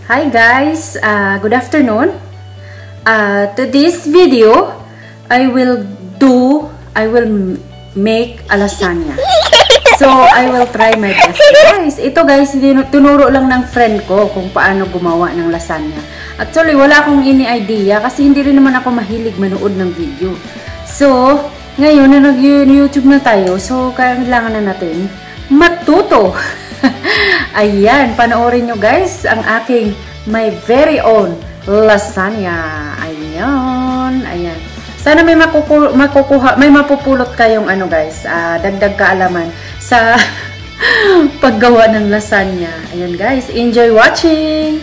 Hi guys, good afternoon. To this video, I will make a lasagna. So, I will try my best. Guys, ito guys, tinuro lang ng friend ko kung paano gumawa ng lasagna. Actually, wala akong ini-idea kasi hindi rin naman ako mahilig manood ng video. So, ngayon na nag-YouTube na tayo, so kailangan na natin matuto. Ayan, panoorin nyo guys ang aking my very own lasagna. Ayan, ayan. Sana may may mapupulot kayong ano guys, dagdag kaalaman sa paggawa ng lasagna. Ayan guys, enjoy watching!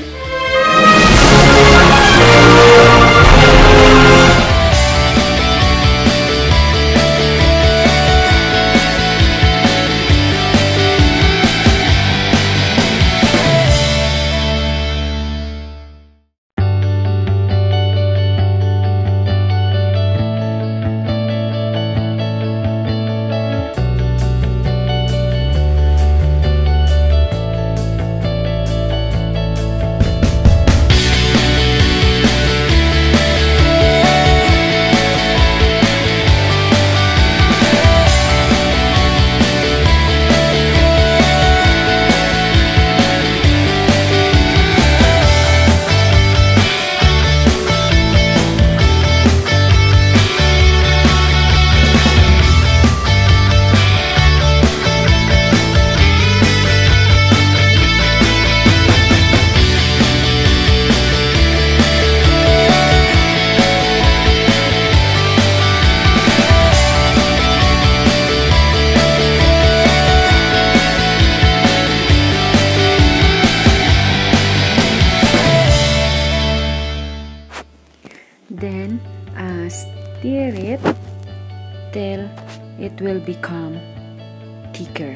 Then, stir it till it will become thicker.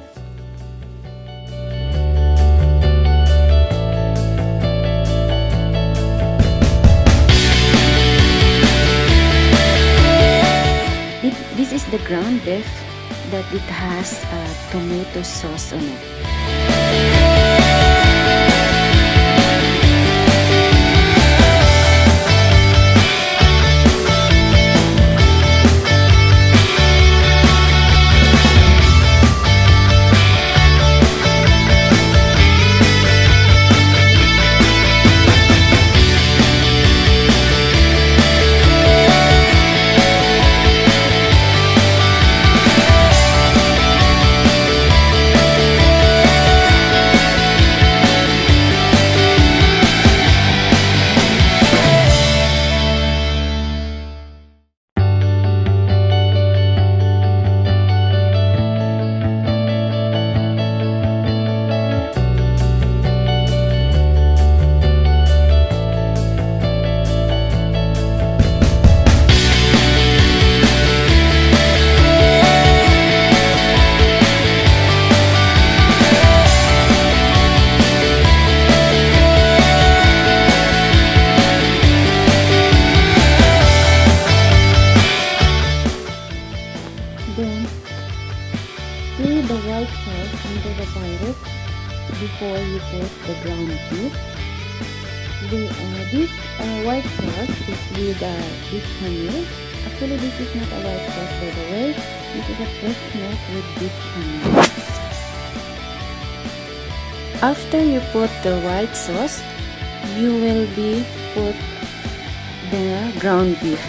This is the ground beef that it has tomato sauce on it. Then, stir the white sauce into the pirate before you put the ground beef. This white sauce is with beef honey. Actually, this is not a white sauce by the way. This is a fresh milk with beef honey. After you put the white sauce, you will put the ground beef.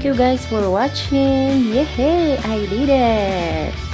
thank you guys for watching. Yay, I did it!